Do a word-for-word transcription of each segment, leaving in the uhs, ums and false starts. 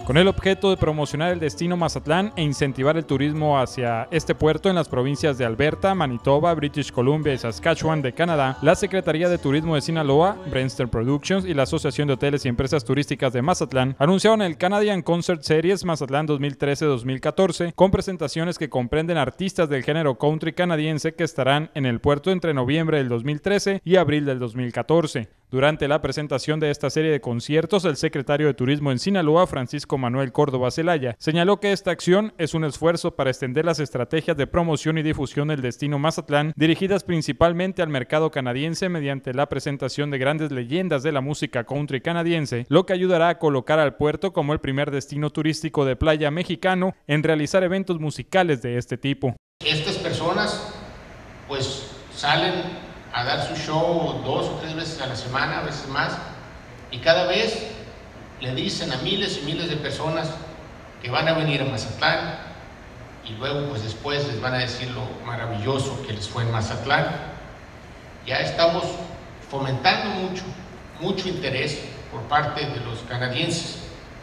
con el objeto de promocionar el destino Mazatlán e incentivar el turismo hacia este puerto en las provincias de Alberta, Manitoba, British Columbia y Saskatchewan de Canadá. La Secretaría de Turismo de Sinaloa, Brewster Productions y la Asociación de Hoteles y Empresas Turísticas de Mazatlán anunciaron el Canadian Concert Series Mazatlán dos mil trece dos mil catorce, con presentaciones que comprenden artistas del género country canadiense que estarán en el puerto entre noviembre del dos mil trece y abril del dos mil catorce. Durante la presentación de esta serie de conciertos, el secretario de Turismo en Sinaloa, Francisco Manuel Córdoba Celaya, señaló que esta acción es un esfuerzo para extender las estrategias de promoción y difusión del destino Mazatlán, dirigidas principalmente al mercado canadiense mediante la presentación de grandes leyendas de la música country canadiense, lo que ayudará a colocar al puerto como el primer destino turístico de playa mexicano en realizar eventos musicales de este tipo. Estas personas pues salen a dar su show dos o tres veces a la semana, a veces más, y cada vez le dicen a miles y miles de personas que van a venir a Mazatlán, y luego pues después les van a decir lo maravilloso que les fue en Mazatlán. Ya estamos fomentando mucho, mucho interés por parte de los canadienses,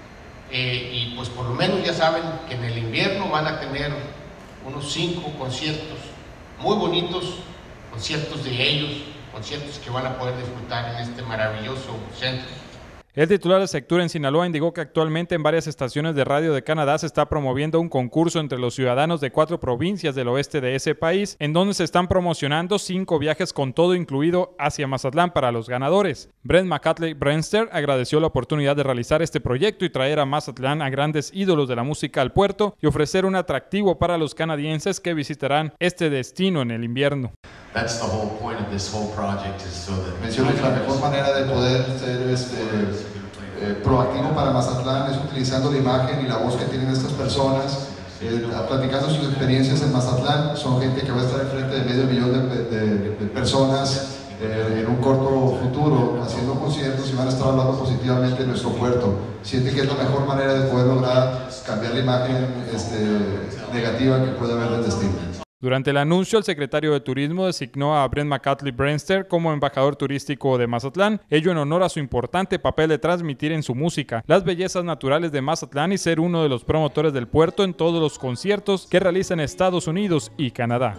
eh, y pues por lo menos ya saben que en el invierno van a tener unos cinco conciertos muy bonitos, conciertos de ellos, conciertos que van a poder disfrutar en este maravilloso centro. El titular de Sectura en Sinaloa indicó que actualmente en varias estaciones de radio de Canadá se está promoviendo un concurso entre los ciudadanos de cuatro provincias del oeste de ese país, en donde se están promocionando cinco viajes con todo incluido hacia Mazatlán para los ganadores. Brent McCatley Brewster agradeció la oportunidad de realizar este proyecto y traer a Mazatlán a grandes ídolos de la música al puerto y ofrecer un atractivo para los canadienses que visitarán este destino en el invierno. That's the whole point of this whole project, is so that menciono que la mejor manera de poder ser este, eh, proactivo para Mazatlán es utilizando la imagen y la voz que tienen estas personas, eh, platicando sus experiencias en Mazatlán. Son gente que va a estar enfrente de medio millón de, de, de personas eh, en un corto futuro haciendo conciertos y van a estar hablando positivamente de nuestro puerto. Siente que es la mejor manera de poder lograr cambiar la imagen este, negativa que puede haber del destino. Durante el anuncio, el secretario de Turismo designó a Brent McCatley Brewster como embajador turístico de Mazatlán, ello en honor a su importante papel de transmitir en su música las bellezas naturales de Mazatlán y ser uno de los promotores del puerto en todos los conciertos que realiza en Estados Unidos y Canadá.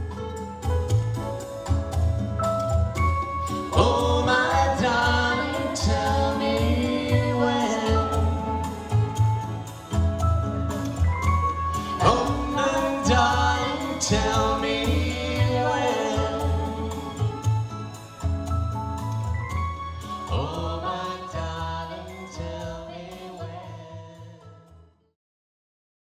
Oh, my darling, tell me when. Oh, my darling, tell